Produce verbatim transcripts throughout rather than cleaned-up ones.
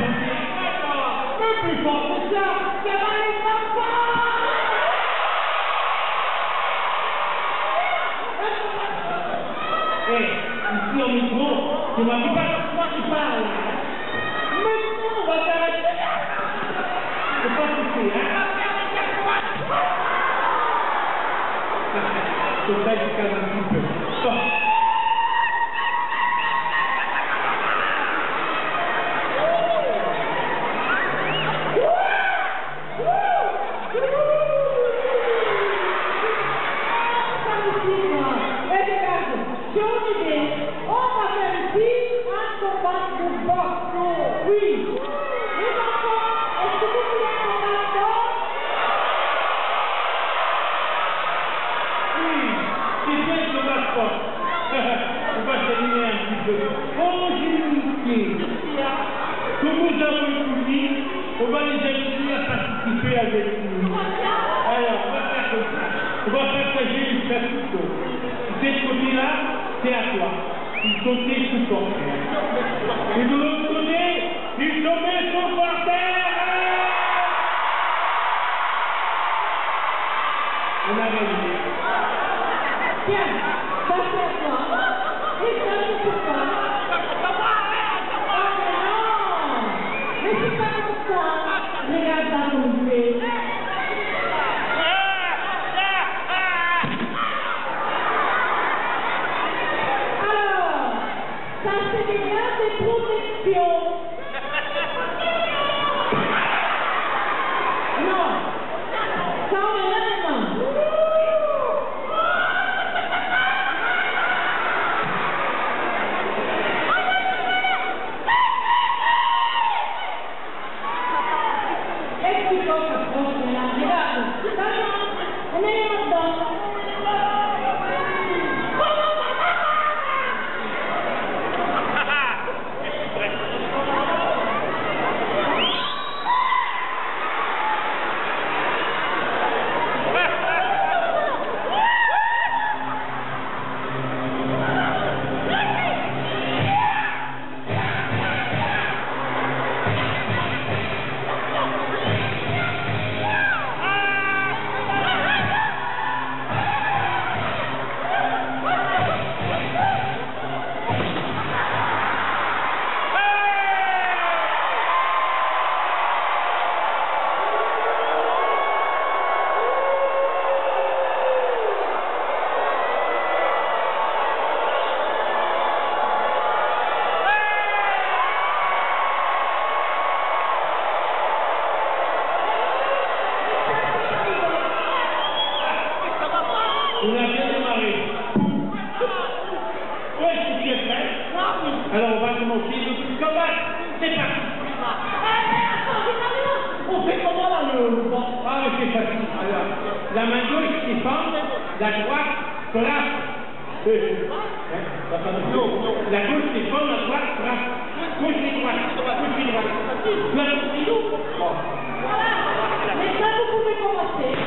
Un plus fort que ça, ça va les enfants! Hé, ici au micro, tu m'as dit pas que toi qui parles. Maintenant, on va t'arrêter. C'est pas touché, hein? C'est ça qui calme un petit peu. Stop. Comme nous avons écouté, on va les inviter à participer avec nous. Alors, on va faire comme ça. On va partager une chapiteau. Cet côté-là, c'est à toi. Ils sont mis sous ton frère. Et de l'autre côté, ils sont mis sous par terre. On a réussi. Tiens, ça c'est à toi. Et ça c'est pour toi. Mais c'est pas comme ça. Regarde ça comme fait. Alors, ça c'est des gars de protection. Non, ça on est là maintenant. On a bien démarré. Oui, si tu es prêt. Alors on va commencer le combat. C'est parti. On fait comment là le Ah, mais c'est facile. Alors, la main gauche défend, la droite frappe. Hein? La gauche défend, la droite frappe. Gauche et droite. Gauche et droite. Tu as compris? Bon. Voilà. Mais ça, vous pouvez commencer.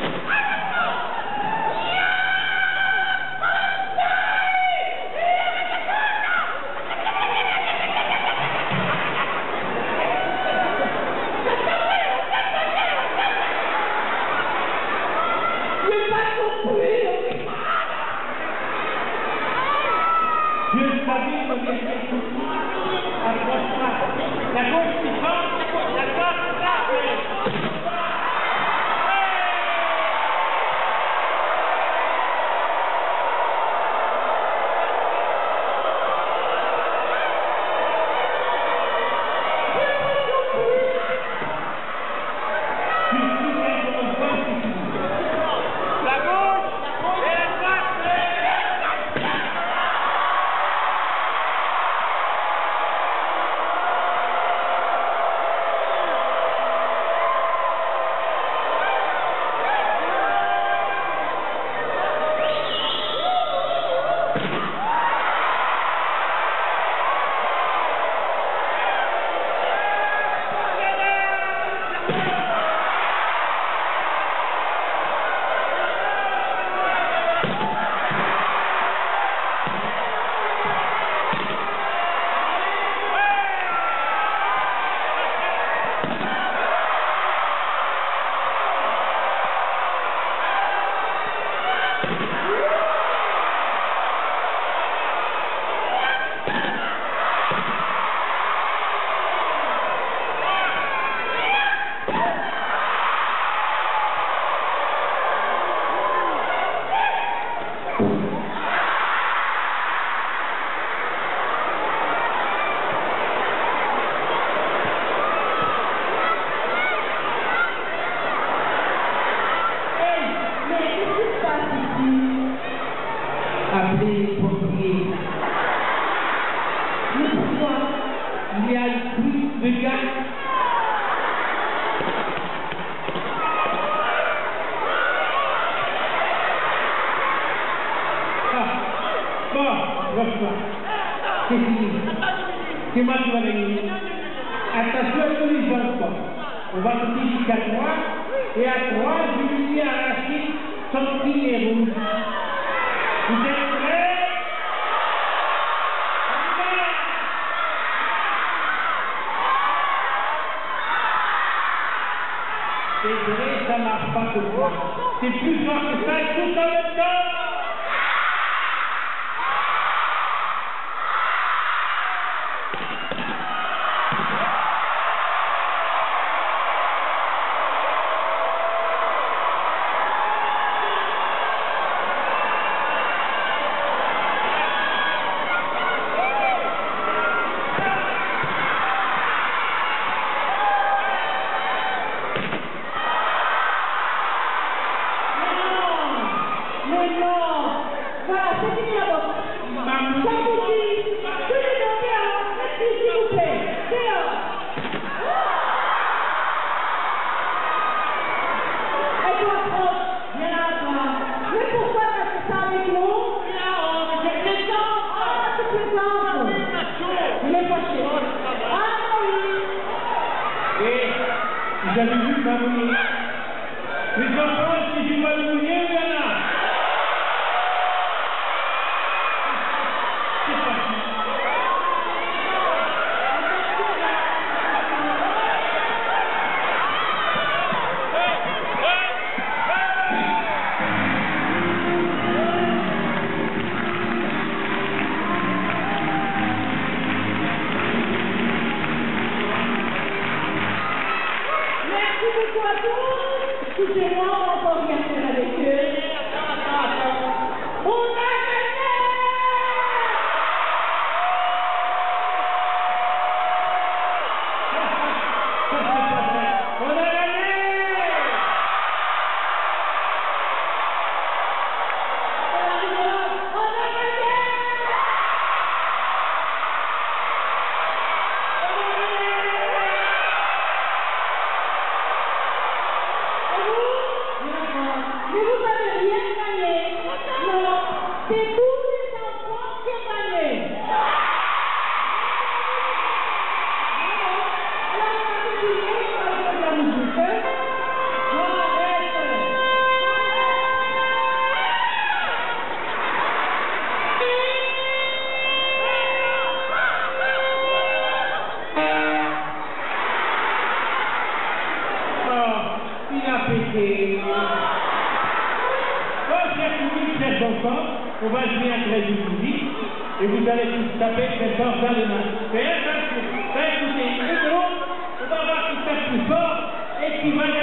c'est moi qui va gagner. Attention à tous les enfants. On va monter jusqu'à trois, et à trois, je vais lui arracher son pied rouge. Vous êtes prêts? C'est vrai, ça ne marche pas comme ça. C'est plus fort que ça, tout en même temps. Vous avez vu le ballonnier? Les enfants, est-ce que j'ai ballonnier ou il y en a? C'est parti. Excusez-moi, on va pas rien faire avec eux. On a gagné! On a gagné! On a gagné! Mais vous n'avez rien gagné. Non, c'est tous les enfants qui ont gagné. Là, on va continuer avec la musique. On arrête. Oh, il a pété. Chers enfants, on va jouer un trait de musique et vous allez tous taper très fort dans les mains. Mais attention, écoutez, on va voir qui tape plus fort et qui va